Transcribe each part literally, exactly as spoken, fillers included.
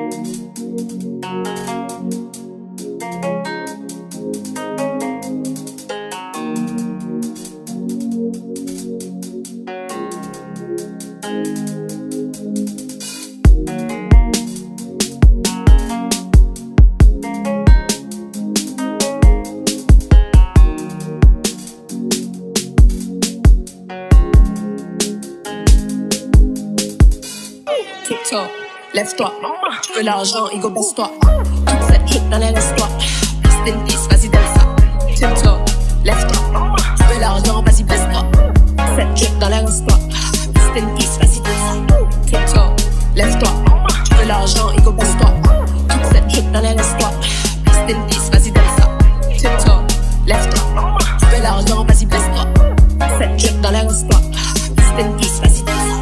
TikTok, lève-toi. Tu veux l'argent, ego, baisse-toi. Toute cette hit dans les reste-toi. Rest in peace, vas-y, donne ça. TikTok, lève-toi. Tu veux l'argent, vas-y, baisse-toi. Cette hit dans les reste-toi. Rest in peace, vas-y, donne ça. TikTok, lève-toi. Tu veux l'argent, ego, baisse-toi. Toute cette hit dans les reste-toi. Rest in peace, vas-y, donne ça. TikTok, lève-toi. Tu veux l'argent, vas-y, baisse-toi. Cette hit dans les reste-toi. Rest in peace, vas-y, donne ça.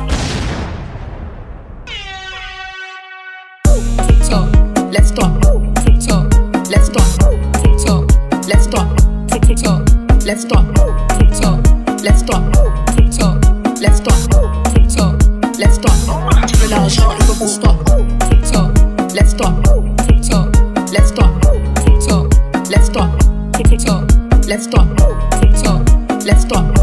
TikTok, lève-toi. TikTok, lève-toi. TikTok, lève-toi. TikTok, lève-toi. TikTok, lève-toi. TikTok, lève-toi. TikTok, lève-toi. Tu veux l'argent, il faut baisse-toi. TikTok, lève-toi. TikTok, lève-toi. TikTok, lève-toi. TikTok, lève-toi. TikTok, lève-toi.